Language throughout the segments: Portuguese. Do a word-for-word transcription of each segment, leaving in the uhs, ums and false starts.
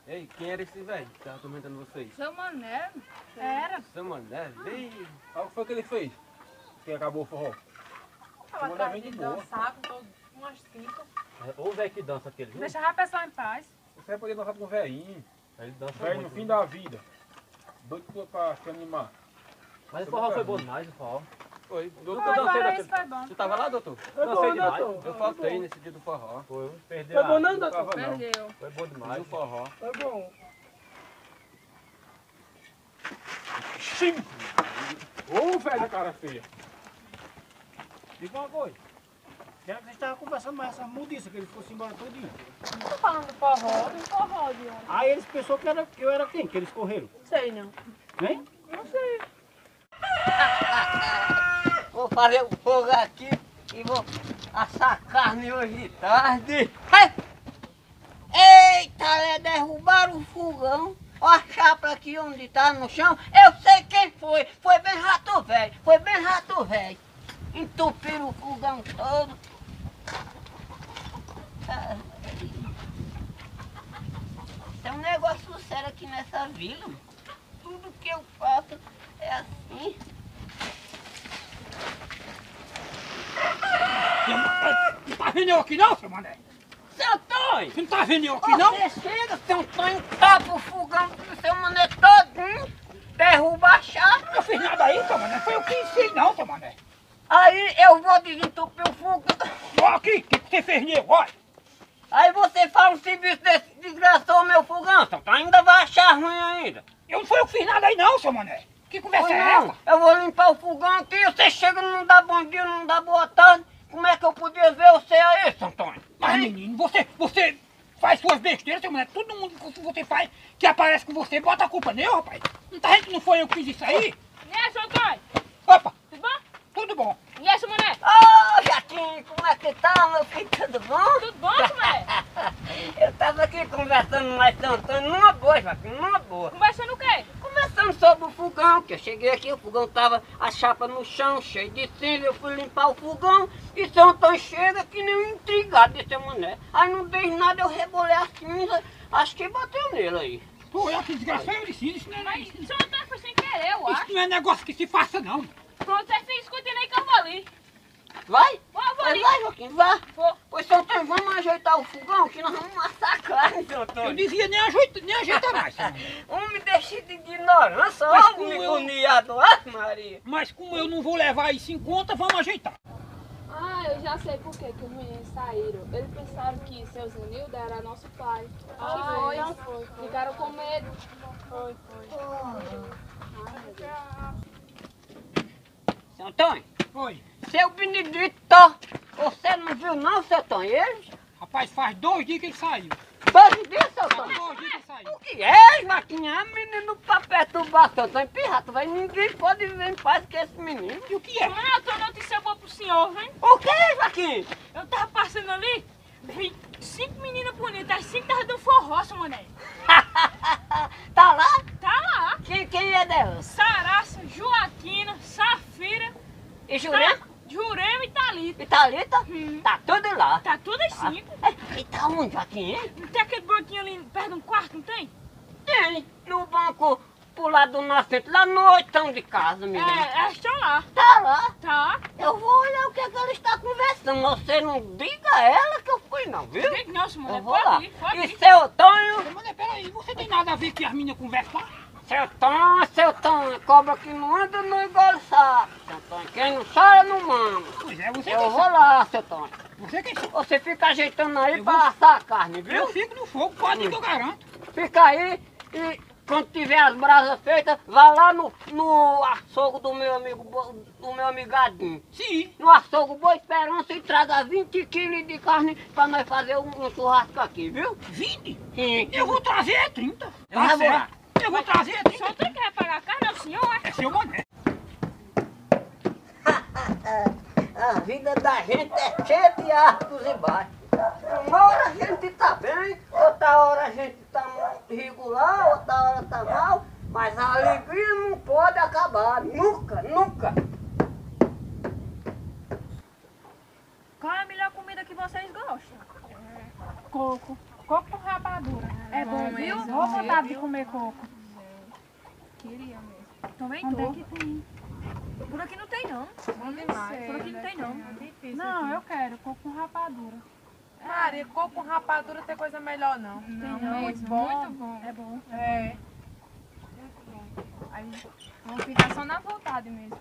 Ei, quem era esse velho que tava atormentando vocês? Seu Mané, era. Seu Mané? Ei, Olha o que foi que ele fez? Que acabou o forró. Tava Semana atrás vem de de boa. dançar com todo, umas cinco. ou o velho que dança aquele, viu? Deixa a pessoa em paz. Você vai poder dançar com o velhinho. Ele dança Velho no muito, fim né? da vida. Doido pra se animar. Mas o forró foi bom demais, o forró. Foi. Doutor, Foi, eu dancei para daquele... isso foi bom. Você tava lá, doutor? Foi Dancei bom, demais. doutor. Eu faltei nesse dia do forró. Foi, perdeu Foi bom a... não, Não doutor? tava não. Perdeu. Foi bom demais. O forró. Foi bom. Sim! Ô, velho cara feia. Diga uma coisa. Já que a gente estava conversando mais essa mudiça, que eles fossem embora todinho. Não tô falando do forró, do forró de ontem. Aí eles pensaram que, era, que eu era quem? Que eles correram. Sei não. Hein? Não sei. Vou fazer o fogo aqui e vou assar carne hoje de tarde. Eita, é, derrubaram o fogão. Ó a chapa aqui onde tá no chão. Eu sei quem foi. Foi bem rato velho. Foi bem rato velho. Entupiram o fogão todo. Ah, tem um negócio sério aqui nessa vila. Tudo que eu faço é assim. Não tá vendo eu aqui não, seu Mané? Seu Antônio! Você não tá vendo eu aqui não? Você chega, seu Antônio, tapa o fogão do seu mané todinho, derruba a chapa. Não fiz nada aí, seu Mané. Foi eu que fiz não, seu Mané. Aí eu vou desentupir o fogão. Olha aqui, o que você fez nele? Olha. Aí você fala um serviço desse, desgraçou o meu fogão, seu Antônio, ainda vai achar ruim ainda. Eu não foi eu que fiz nada aí não, seu Mané. Que conversa Pois é não, essa? eu vou limpar o fogão aqui, você chega, não dá bom dia, não dá boa tarde. Como é que eu podia ver você aí, seu Antônio? Mas Hein? menino, você, você faz suas besteiras, seu Mané. Todo mundo que você faz, que aparece com você, bota a culpa nele, rapaz. Não tá vendo que não foi eu que fiz isso aí? E aí, seu Antônio? Opa, Tudo bom? tudo bom. E aí, seu Mané? Ô, Jatinho, como é que tá, meu filho? Tudo bom? Tudo bom, seu Mané? Eu tava aqui conversando mais com o Antônio, numa boa, Joaquim, numa boa. Conversando o quê? Conversando sobre o fogão, que eu cheguei aqui, o fogão tava a chapa no chão, cheio de cinza, eu fui limpar o fogão e seu Antônio chega que nem um intrigado desse mané. Aí não dei nada, eu rebolei a cinza, acho que bateu nele aí. Pô, olha que desgraçado, eu disse, isso não é, Mas isso, seu Antônio foi sem querer, eu acho. isso não é negócio que se faça não. Pronto, você fez escutando aí que eu vou ali. Vai? Vou, vou Vai ali. lá, Joaquim, vá. Vou. Pois, seu Antônio, vamos ajeitar o fogão, que nós vamos amassar carne, seu Eu Antônio. dizia nem ajeita, nem ajeita mais, seu Mané. Homem deixa de ignorância, Mas homem como eu- agoniado, ah, Maria. Mas como eu não vou levar isso em conta, vamos ajeitar. Ah, eu já sei por que que os meninos saíram. Eles pensaram que seu Zenildo era nosso pai. Ah, foi. então foi, foi. Ficaram com medo. Foi, foi. Seu Antônio, Foi. seu Benedito, você não viu não, seu Antônio, eles? Rapaz, faz dois dias que ele saiu. Dois dias, seu Faz Antônio. dois dias que ele saiu. O que é, Joaquinha? Menino pra perturbar, seu Antônio, pirrato, vai. Ninguém pode viver em paz com esse menino. E o que é? Mano, eu tô notícia boa pro senhor, hein? O que, Joaquim? Eu tava passando ali, vi cinco meninas bonitas, as cinco estavam dando forró, seu Mané. Tá lá? Tá lá. Quem, quem é delas? Saraça, Joaquina, Safira, E Jurema? Jurema e Thalita. E Thalita? Hum. Tá tudo lá. Tá tudo as cinco. E tá onde, Joaquim, hein? Não tem aquele banquinho ali perto do quarto, não tem? Tem, no banco pro lado do nosso centro, lá no oitão de casa, menino. É, elas estão lá. Tá lá. Tá. Eu vou olhar o que, é que ela está conversando. Você não diga a ela que eu fui, não, viu? Vem, Nossa, Mané, Eu vou pode lá. ir, pode E ir. seu Tonho? Mas peraí, você tem nada a ver que as meninas conversam lá? Seu Tonho, seu Tonho, cobra que não anda não engole sapo. Seu Tonho, quem não chora não mama. Pois é, você Eu quem vou sabe. lá, seu Tonho. Você quem sabe. Você fica ajeitando aí Eu pra vou- assar a carne, Eu viu? fico no fogo, pode ir que eu garanto. Fica aí e quando tiver as brasas feitas, vá lá no, no açougue do meu amigo, Bo- do meu amigadinho. Sim. No açougue Boa Esperança e traga vinte quilos de carne pra nós fazer um, um churrasco aqui, viu? vinte? Sim. Eu vou trazer trinta. Vai, Tá vou lá. certo. Eu vou trazer O trinta. senhor tem que pagar a carne, é o senhor, é? É seu Mané. A vida da gente é cheia de altos e baixos. Uma hora a gente tá bem, outra hora a gente tá regular, outra hora tá mal, mas a alegria não pode acabar, nunca, nunca. Qual é a melhor comida que vocês gostam? Coco. coco com rapadura. É bom, viu? Vou vontade de comer coco. Queria mesmo. Também Onde é tô. que tem? Por aqui não tem, não. Bom demais. Por aqui não tem, não. É difícil. Não, eu quero coco com rapadura. Maria, coco com rapadura tem coisa melhor não. Não, não, muito bom. Muito bom. É bom. É. Aí vamos ficar só na vontade mesmo.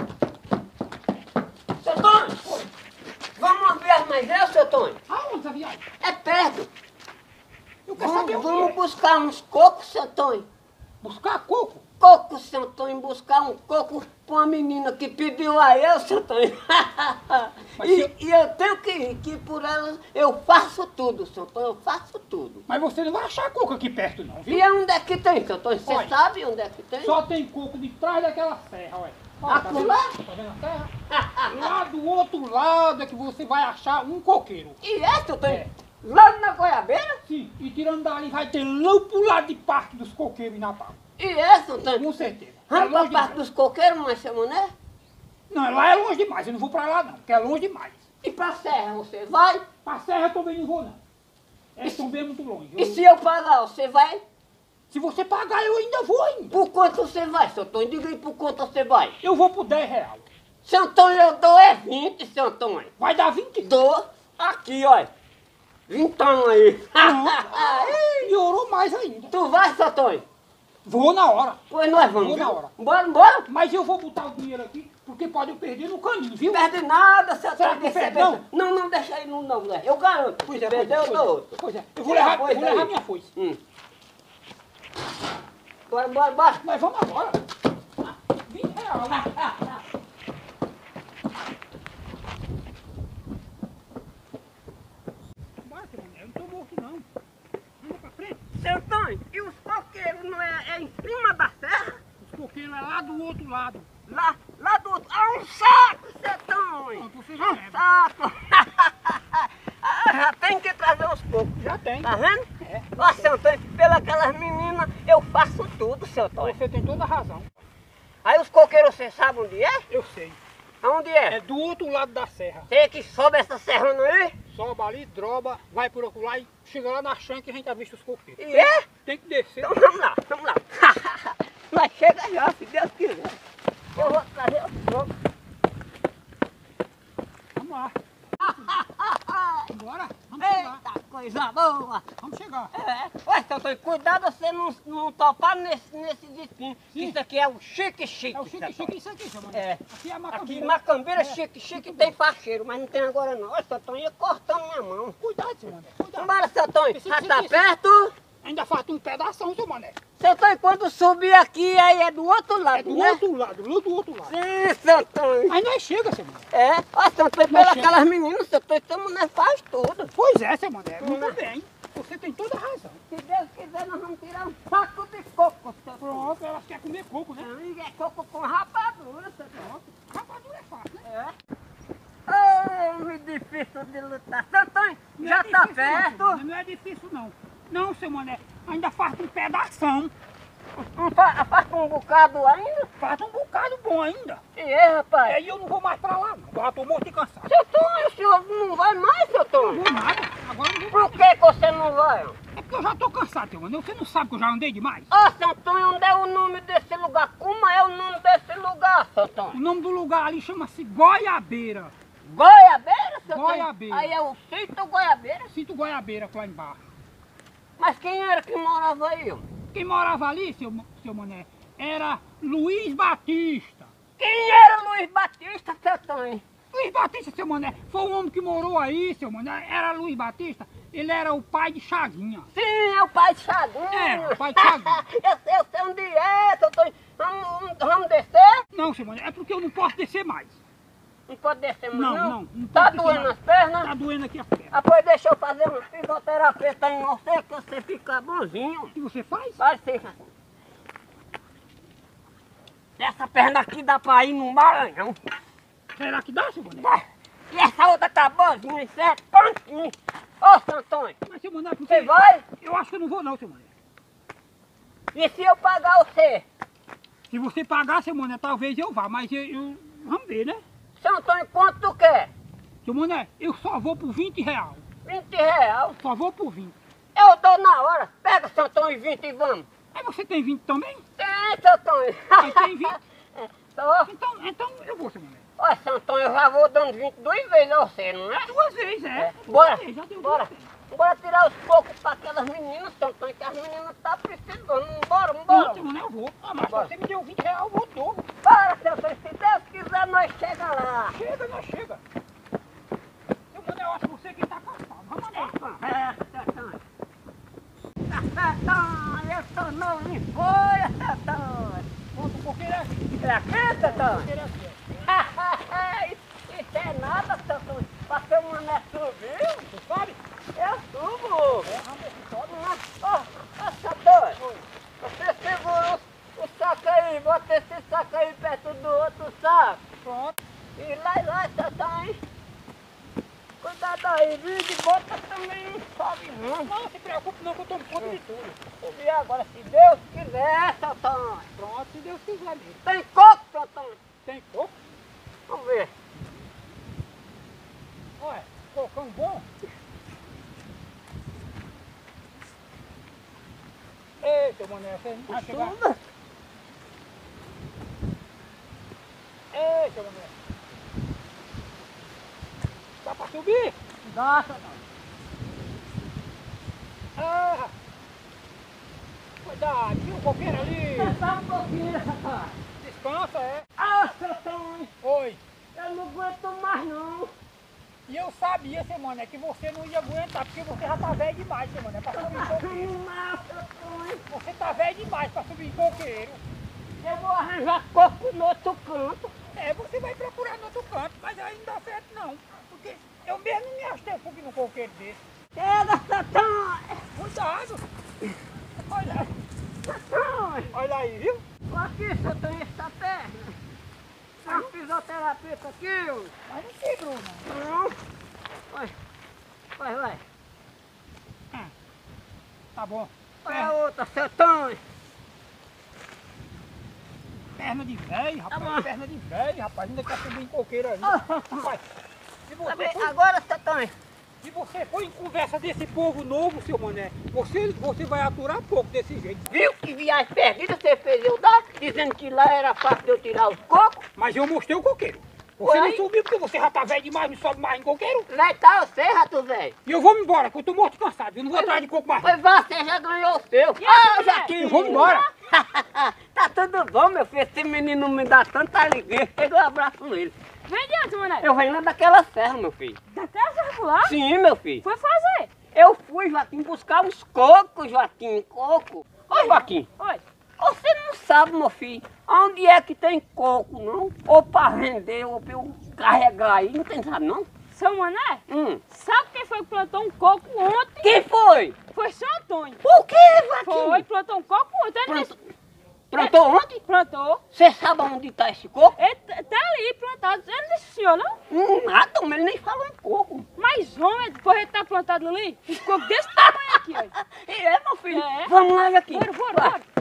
Seu Tonho, vamos ver mais eu, seu Tonho? Aonde, Zé Viado? É perto. Eu quero saber Vamos, o vamos quê? buscar uns cocos, seu Tonho. Buscar coco? Coco, seu Tonho, buscar um coco pra uma menina que pediu a eu, seu Tonho. Mas e, se eu- e eu tenho que ir, que por elas eu faço tudo, seu Tonho, eu faço tudo. Mas você não vai achar coco aqui perto não, viu? E onde é que tem, seu Tonho? Você Olha, sabe onde é que tem? Só tem coco de trás daquela serra, olha. Olha, tá vendo? Acolá? Tá vendo a serra? Lá do outro lado é que você vai achar um coqueiro. E é, seu Tonho? É. Lá na goiabeira? Sim, e tirando dali vai ter lá pro lado de parte dos coqueiros em Natal. E é, seu Tonho? Com certeza. É Vamos pra longe parte demais. dos coqueiros, mas seu Mané? Não, lá é longe demais, eu não vou pra lá não, porque é longe demais. E pra serra você vai? Pra serra eu também não vou não. É também muito longe. E Eu- se eu pagar, você vai? Se você pagar eu ainda vou ainda. Por quanto você vai, seu Tonho? Diga aí por quanto você vai. Eu vou por dez real. Seu Antônio, eu dou é vinte, seu Antônio. Vai dar vinte? Dou aqui, ó. Vintão aí. Não. Piorou mais ainda. Tu vai, seu Antônio? Vou na hora. Pois nós vamos, Vou na viu? hora. Bora, bora. Mas eu vou botar o dinheiro aqui, porque pode eu perder no caminho, viu? Não perde nada, seu Será Antônio. que perde, Você não? pensa- Não, não, deixa aí, não, não, né? Eu garanto. Pois é, Perdeu, pois eu é, dou outro. Pois é, eu vou Tira a levar, eu foice vou levar aí. minha foice. Hum. Bora, bora, bora. Nós vamos agora. Ah, vinte real. Bora, seu Mané, eu não tô morto não. Anda pra frente. Seu Antônio, e os coqueiros não é, é em cima da serra? Os coqueiros é lá do outro lado. Lá, lá do outro. Ah, um saco, seu Antônio. Pronto, você já Um leva. saco. Ah, já tem que trazer os cocos. Já tem. Tá vendo? É. Ó, seu Antônio, pelas meninas eu faço tudo, seu Antônio. Você tem toda a razão. Aí os coqueiros, você sabe onde é? Eu sei. Aonde é? É do outro lado da serra. Tem que sobe essa serrana aí? Sobe ali, droba, vai por acolá e chega lá na chanca e a gente avista os coqueiros. E é? Tem que descer. Então vamos lá, vamos lá. Mas chega já, se Deus quiser. Eu vou trazer os cocos. Vamos lá. Bora? Vamos chegar. Eita, coisa boa. Vamos chegar. É. Olha, seu Antônio, cuidado você não, não topar nesse, nesse despinho. Isso aqui é o chique-chique. É o chique, chique, isso aqui, seu Mané. É. Aqui é a Aqui macambeira. em Macambeira, chique, chique, tem facheiro, mas não tem agora não. Olha, seu Antônio, ia cortando minha mão. Cuidado, seu Mané. Cuidado. Vambora, seu Antônio, Esse- já esse- tá esse- perto? Ainda falta um pedação, seu Mané. Seu Antônio, quando subir aqui, aí é do outro lado, É do né? outro lado, lá do outro lado. Sim, seu Antônio. Aí nós chega, seu Mané. É, ó, seu Antônio, Mas pelas chega. aquelas meninas, seu Antônio, essa mulher faz tudo. Pois é, seu Mané. Hum. Muito bem. Você tem toda a razão. Se Deus quiser, nós vamos tirar um saco de coco, seu Antônio. Pronto, elas querem comer coco, né? Não, é coco com rapadura, seu Antônio. Rapadura é fácil, né? É. Oh, me difícil de lutar. Seu Antônio, Não já é tá difícil, não, seu perto. Mané, não é difícil, não. Não, seu Mané. Ainda falta um pedação. Um fa- Faz um bocado ainda? Falta um bocado bom ainda. E é, rapaz? Aí eu não vou mais pra lá, não. Eu já tô morto e cansado. Seu Antônio, o senhor não vai mais, seu Não Antônio? vou nada. Agora eu não vou Por que que você não vai? É porque eu já tô cansado, seu Mané. Você não sabe que eu já andei demais? Ó, seu Antônio, onde é o nome desse lugar? Como é o nome desse lugar, seu O Antônio? nome do lugar ali chama-se Goiabeira. Goiabeira, seu Antônio? Goiabeira. Aí é o sítio Goiabeira. Sinto Goiabeira lá embaixo. Mas quem era que morava aí? ó? Quem morava ali, seu, seu Mané, era Luiz Batista. Quem era Luiz Batista, seu Antônio? Luiz Batista, seu Mané, foi um homem que morou aí, seu Mané. Era Luiz Batista. Ele era o pai de Chaguinha. Sim, é o pai de Chaguinha. É, o pai de Chaguinha. eu, sei, eu sei onde é, seu Antônio. Vamos, vamos descer? Não, seu Mané, é porque eu não posso descer mais. Não pode descer mais, Não, não? não, não Tá pode descer doendo mais. as pernas? Tá doendo aqui a perna. Ah, pois deixa eu fazer um fisioterapeuta em você, que você fica bonzinho. O que você faz? Vai ser assim. Essa perna aqui dá pra ir no Maranhão. Será que dá, seu Mané? Vai. E essa outra tá boazinha, certo? Pontinho. Ô, seu Antônio, Mas, seu Mané, porque... você vai? Eu acho que eu não vou não, seu Mané. E se eu pagar você? Se você pagar, seu Mané, talvez eu vá, mas eu... eu- Vamos ver, né? Seu Antônio, quanto tu quer? Seu Mané, eu só vou por vinte real. vinte real. Só vou por vinte. Eu dou na hora. Pega, seu Antônio, vinte e vamos. Aí você tem vinte também? Tem, seu Antônio. Você tem vinte? Só. Então, então eu vou, seu mané. Olha, seu Antônio, eu já vou dando vinte duas vezes a você, não é? Duas vezes, é. É. Bora, Duas vezes, já deu bora. duas vezes. Bora tirar os cocos para aquelas meninas, seu Antônio, que as meninas estão precisando. Bora, bora. Não, seu mané, eu vou. Ah, mas se Bora. você me deu vinte reais, eu vou dobro. Bora, seu Antônio, se Deus quiser, nós chega lá. Chega, nós chega. Seu mané, eu acho você que tá cansado. Vamos andar. É, seu Antônio. Antônio, eu sou novo em folha, seu Antônio. Conta um pouquinho aqui. É aqui, seu Antônio? Pouquinho aqui, Isso é nada, seu Antônio. Pra ser uma mulher subiu, ó. Você sabe? eu subo. É, vamos ver se sobe. Ó, ó, seu Antônio, você segura o, o saco aí, bota esse saco aí perto do outro saco. Pronto. E lá, e lá, seu Antônio. Cuidado aí, viu? E bota também, não sobe não. Não se preocupe não, que eu tomo conta de tudo. Subir agora, se Deus quiser, seu Antônio. Pronto, se Deus quiser mesmo. Tem coco, seu Antônio? Tem coco? Vamos ver. Olha, cocão bom. Eita, mané, você não vai chegar. Suba. Eita, mané. Dá pra subir? Dá, seu Antônio. Ah! Cuidado, tira o coqueiro ali. Só um pouquinho, seu Antônio. Descansa, é. Ah, seu Antônio, Oi. eu não aguento mais não. E eu sabia, seu mané, que você não ia aguentar, porque você já tá velho demais, seu mané, pra subir em coqueiro. Não, seu Antônio. Você tá velho demais pra subir em coqueiro. Eu vou arranjar coco no outro canto. É, você vai procurar no outro canto, mas aí não dá certo não. Porque eu mesmo não me acho ter subir num coqueiro desse. Pega, seu Antônio. Cuidado. Olha, Seu Antônio. olha aí, viu? Aqui, seu Antônio, essa perna. Tem um fisioterapeuta aqui, ó. Mas não quebrou, não. Não. Vai, vai, vai. Tá bom. Vai a outra, seu Antônio. Perna de velho, rapaz. Tá bom. Perna de velho, rapaz. Ainda quer subir em coqueiro aí. Ah. Rapaz, se Tá você, bem, for, agora, seu Antônio. se você for em conversa desse povo novo, seu mané, você, você vai aturar pouco desse jeito. Viu que viagem perdida você fez eu dar? Dizendo que lá era fácil de eu tirar os cocos? Mas eu mostrei o coqueiro. Você Foi não aí? subiu porque você já tá velho demais, não sobe mais em coqueiro. Vai tá você, rato velho. E eu vou me embora, que eu tô morto cansado. Eu não vou atrás de coco mais. Pois você já ganhou o seu. E Ah, aí, Jaquim. Eu vou embora. Tá tudo bom, meu filho. Esse menino me dá tanta alegria. Pega um abraço nele. Vem adiante, mané. Eu venho lá daquela serra, meu filho. Tá até a circular? Sim, meu filho. Foi fazer. Eu fui, Joaquim, buscar uns cocos, Joaquim, coco. Ô, Joaquim, Oi. você não sabe, meu filho, onde é que tem coco, não? Ou pra vender, ou pra eu carregar aí, não tem sabe, não? Seu mané, Hum. sabe quem foi que plantou um coco ontem? Quem foi? Foi seu Antônio. O que, Joaquim? Foi, plantou um coco ontem. Ele Plantou, disse- plantou ontem? plantou. Você sabe onde tá esse coco? Ele t- tá ali plantado. Ele disse, senhor, não? Hum, nada, mas ele nem falou em coco. Mas, homem, depois ele tá plantado ali, um coco desse tamanho aqui, olha. E é, meu filho? É. Vamos lá, Joaquim. Bora, bora, Vai. bora.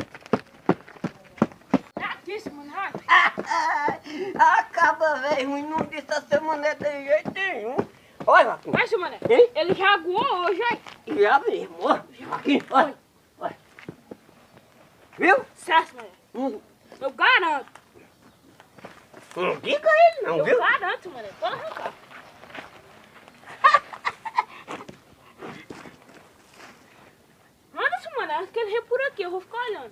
É aqui, seu mané. Acaba, velho, ruim, não disse a seu mané de jeito nenhum. Olha, Joaquim. Vai, seu mané. Hein? Ele já aguou hoje, aí. Já mesmo, ó, Joaquim, olha, olha. Viu? Certo, mané. Hum, Eu garanto. não diga ele não, Eu viu? garanto, mané. Pode arrancar. Manda, seu mané. Acho que ele veio por aqui. Eu vou ficar olhando.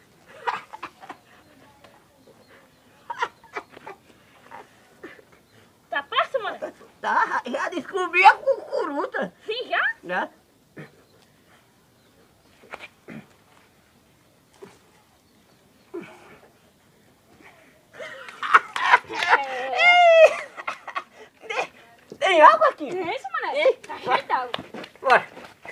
Tá perto, mané? Tá, já descobri a cucuruta. Sim, já? Já. Tem água aqui? É isso, mané? Ei, Tá cheio d'água. Vai.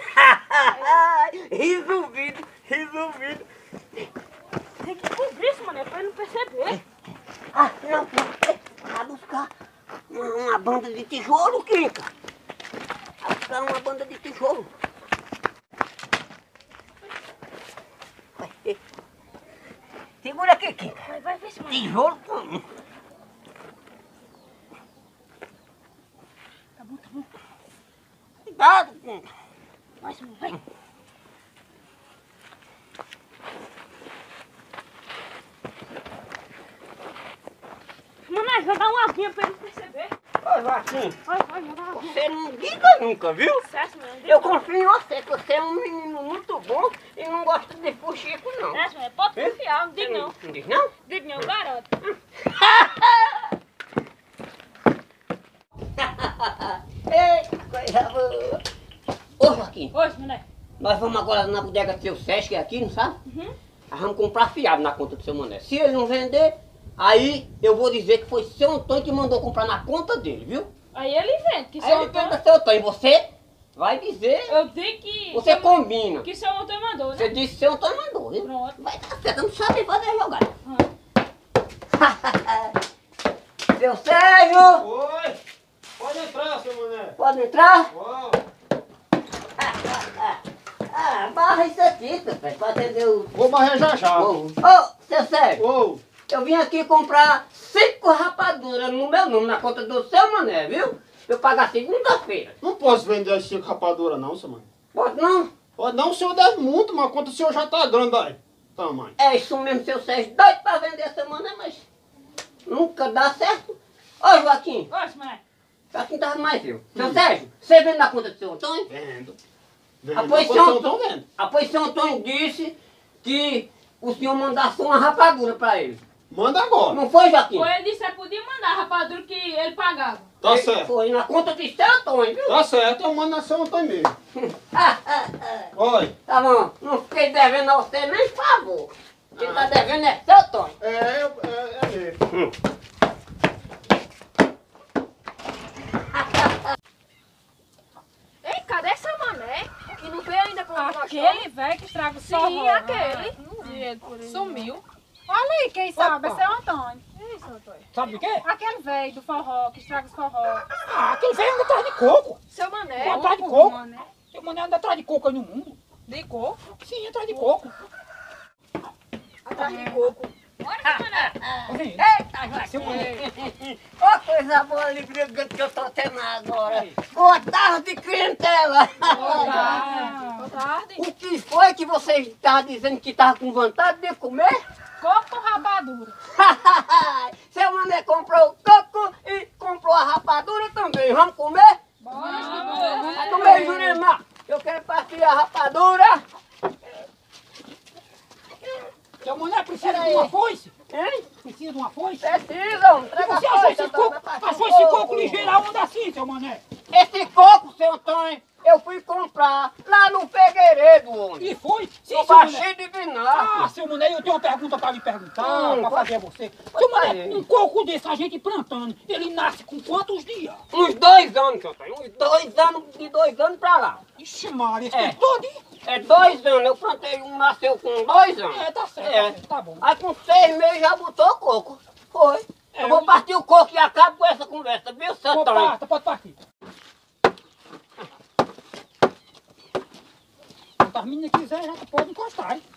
Resolvido, resolvido. Tem que cobrir isso, mané, pra ele não perceber. Ah, não, vai buscar uma, uma banda de tijolo, Quinca. Vai buscar uma banda de tijolo. Vai, eh. Segura aqui, Quinca. Vai, vai ver, seu mané. Tijolo com... Tá bom, tá bom. Cuidado, Quinca. Vai, seu Mané, vai. Mané, já dá uma aguinha pra ele perceber. Ô, Joaquim, Vai, vai, já dá uma aguinha. você não diga nunca, viu? Certo, Mané? Eu confio em você, que você é um menino muito bom e não gosta de fuxico, não. Certo, Mané? Pode confiar, não digo não. Não diz não? Digo não, garanto. Ei, coisa boa. Ô, Joaquim, Oi, Mané. nós vamos agora na bodega do seu Sesc aqui, não sabe? Uhum. Nós vamos comprar fiado na conta do seu Mané. Se ele não vender, aí eu vou dizer que foi seu Antônio que mandou comprar na conta dele, viu? Aí ele vende, que Aí seu ele Antônio... pergunta seu Antônio, você vai dizer, Eu digo que... você seu- combina. Que seu Antônio mandou, né? Você disse que seu Antônio mandou, viu? Pronto. Vai dar certo, eu não sabe fazer a jogada. Ah. Seu Sérgio, Oi! Pode entrar, seu Mané. pode entrar? Uau! Ah, barra isso aqui, seu Sérgio, pra atender o... Vou barrer já já. Ô, ô, seu Sérgio, Ô! eu vim aqui comprar cinco rapaduras no meu nome, na conta do seu Mané, viu? Eu pagar segunda-feira. Não posso vender as cinco rapaduras não, seu Mané. Pode não? Pode não, o senhor deve muito, mas a conta do senhor já tá grande aí. Tamanho. É isso mesmo, seu Sérgio, doido pra vender essa Mané, mas nunca dá certo. Ô, Joaquim, Oi, seu Mané. Joaquim tava mais eu. Seu Sérgio, você vende na conta do seu Antônio? Vendo. Ah, Vendo. pois, Depois seu eu tô Antônio, vendo. ah, pois seu Antônio disse que o senhor mandasse uma rapadura pra ele. Manda agora. Não foi, Joaquim? Foi, ele disse que podia mandar a rapadura que ele pagava. Tá Ele- certo. Foi na conta de seu Antônio, viu? Tá certo, eu mando na São Antônio mesmo. Oi. Tá bom, não fiquei devendo a você nem favor. Quem tá devendo é seu Antônio. É, é, é mesmo. Ei, cadê seu Mané? Que não veio ainda pro Aquele velho que estraga o forró. Sim, aquele. Não vi ele por aí. Sumiu. Olha aí, quem sabe? Esse é o Antônio. Isso, Antônio. Sabe de quê? Aquele velho do forró, que estraga os forró. Ah, aquele velho anda atrás de coco. Seu Mané. Anda atrás de coco. Mané. Seu Mané anda atrás de coco aí no mundo. De coco. Sim, atrás de coco. Atrás de coco. Tá vendo? Eita, Seu Mané. Ô, coisa boa, alegria que eu tô tendo agora. Boa tarde, clientela. Ah, Boa tarde. O que foi que você estava dizendo que estava com vontade de comer? coco com rapadura. Seu Mané comprou o coco e comprou a rapadura também. Vamos comer? Bora. Comer, Jurimar. Eu quero partir a rapadura. Seu Mané precisa de uma foice. Hein? Precisa de uma foice. Precisam. E Entrega você a achou foice, esse eu tô coco, na parte achou do esse coco ligeiro aonde assim, seu Mané? Esse coco, seu Antônio, eu fui comprar lá no Figueiredo, homem. E foi? Sim, No seu Mané. baixinho de Ah, vinagre. seu Mané, eu tenho uma pergunta pra lhe perguntar, Hum, pra pode- fazer a você. pode Seu Mané, fazer. um coco desse, a gente plantando, ele nasce com quantos dias? Uns dois anos, seu Antônio. Uns dois anos, de dois anos pra lá. Ixi, Maria, esse É. tempo todo? É dois anos. Eu plantei um, nasceu com dois anos. É, tá certo, É. tá certo, tá bom. Aí com seis meses já botou coco. Foi. É, Eu vou eu- partir o coco e acabo com essa conversa, viu, seu Pode Antônio? partir, pode partir. Se as meninas quiserem, já pode encostar, hein?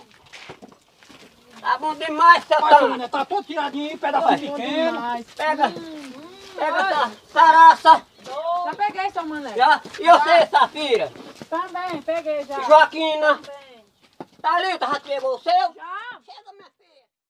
Tá bom demais, seu Mas, seu Antônio. Mané, tá todo tiradinho aí, pedacinho pequeno. Pega, pega essa saraça. Já peguei, seu Mané. Já. E você, Safira? Também, peguei já. Joaquina? Thalita, já pegou o seu? Já.